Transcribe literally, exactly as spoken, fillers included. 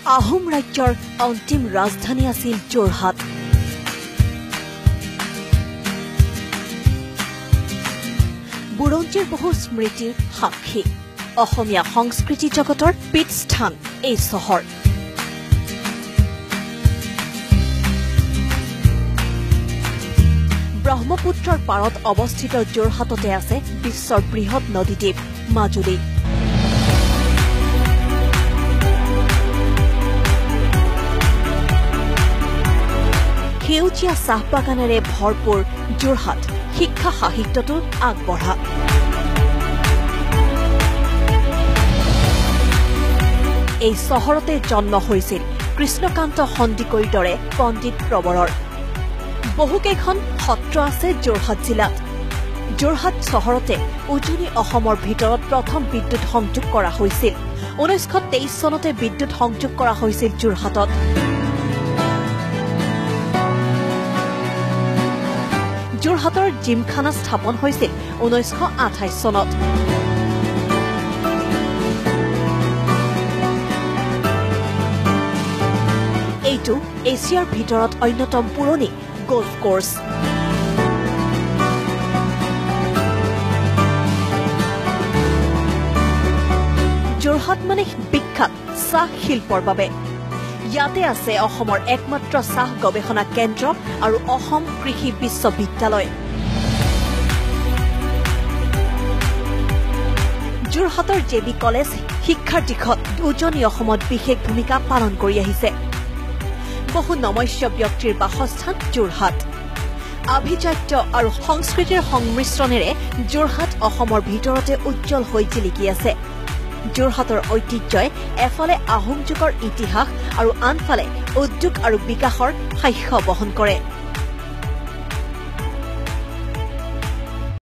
আহোম ৰাজ্যৰ অন্তিম ৰাজধানী আছিল যোৰহাট। বুৰঞ্জীৰ বহু স্মৃতিৰ সাক্ষী অসমীয়া সংস্কৃতি জগতৰ পীঠস্থান এই চহৰ। ব্ৰহ্মপুত্ৰৰ পাৰত অৱস্থিত যোৰহাটতে আছে বিশ্বৰ বৃহৎ নদীদ্বীপ মাজুলী। সেউজীয়া চাহ বাগানেৰে ভৰপূৰ যোৰহাট শিক্ষা সাহিত্যতো আগবঢ়া। এই চহৰতে জন্ম হৈছিল কৃষ্ণকান্ত সন্দিকৈৰ দৰে পণ্ডিত প্ৰবৰৰ। বহুকেইখন সত্ৰ আছে যোৰহাট জিলাত। যোৰহাট চহৰতে উজনি অসমৰ ভিতৰত প্ৰথম বিদ্যুৎ সংযোগ কৰা হৈছিল। ঊনৈছশ তেইছ চনতে বিদ্যুৎ সংযোগ কৰা হৈছিল যোৰহাটত। যোৰহাটৰ জিমখানা স্থাপন হৈছিল ঊনৈছশ আঠাইছ চনত। এইটো এছিয়াৰ ভিতৰত অন্যতম পুৰণি গল্ফ কোৰ্ছ। যোৰহাট মানে বিখ্যাত চাহ শিল্পৰ বাবে। ইয়াতে আছে অসমৰ একমাত্ৰ চাহ গৱেষণা কেন্দ্ৰ আৰু অসম কৃষি বিশ্ববিদ্যালয়। যোৰহাটৰ জে বি কলেজ শিক্ষাৰ দিশত উজনি অসমত বিশেষ ভূমিকা পালন কৰি আহিছে। বহু নমস্য ব্যক্তিৰ বাসস্থান যোৰহাট। আভিজাত্য আৰু সংস্কৃতিৰ সংমিশ্ৰণেৰে যোৰহাট অসমৰ ভিতৰতে উজ্জ্বল হৈ জিলিকি আছে। যোৰহাটৰ ঐতিহ্যই এফালে আহোম যুগৰ ইতিহাস আৰু আনফালে উদ্যোগ আৰু বিকাশৰ সাক্ষ্য বহন কৰে।